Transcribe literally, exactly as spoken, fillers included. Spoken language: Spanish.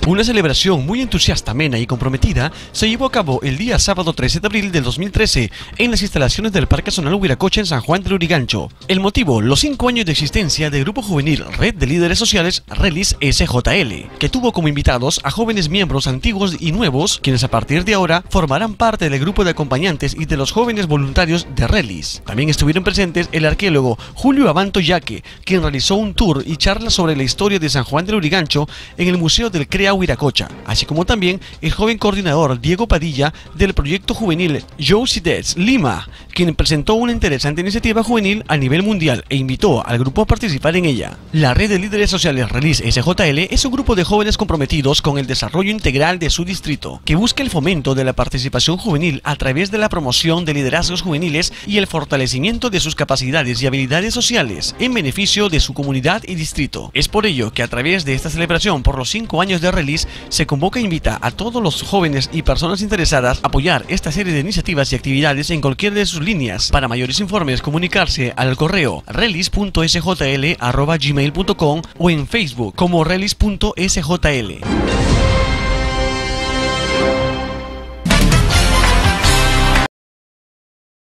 Una celebración muy entusiasta, amena y comprometida se llevó a cabo el día sábado trece de abril del dos mil trece en las instalaciones del Parque Zonal Huiracocha en San Juan del Lurigancho. El motivo, los cinco años de existencia del grupo juvenil Red de Líderes Sociales Relis S J L, que tuvo como invitados a jóvenes miembros antiguos y nuevos, quienes a partir de ahora formarán parte del grupo de acompañantes y de los jóvenes voluntarios de Relis. También estuvieron presentes el arqueólogo Julio Abanto Yaque, quien realizó un tour y charla sobre la historia de San Juan del Lurigancho en el Museo del CREA Huiracocha, así como también el joven coordinador Diego Padilla del proyecto juvenil Youcidets Lima, quien presentó una interesante iniciativa juvenil a nivel mundial e invitó al grupo a participar en ella. La Red de Líderes Sociales Relis S J L es un grupo de jóvenes comprometidos con el desarrollo integral de su distrito, que busca el fomento de la participación juvenil a través de la promoción de liderazgos juveniles y el fortalecimiento de sus capacidades y habilidades sociales en beneficio de su comunidad y distrito. Es por ello que a través de esta celebración por los cinco años de Relis se convoca e invita a todos los jóvenes y personas interesadas a apoyar esta serie de iniciativas y actividades en cualquiera de sus líneas. Para mayores informes, comunicarse al correo relis punto s j l arroba gmail punto com o en Facebook como relis punto s j l.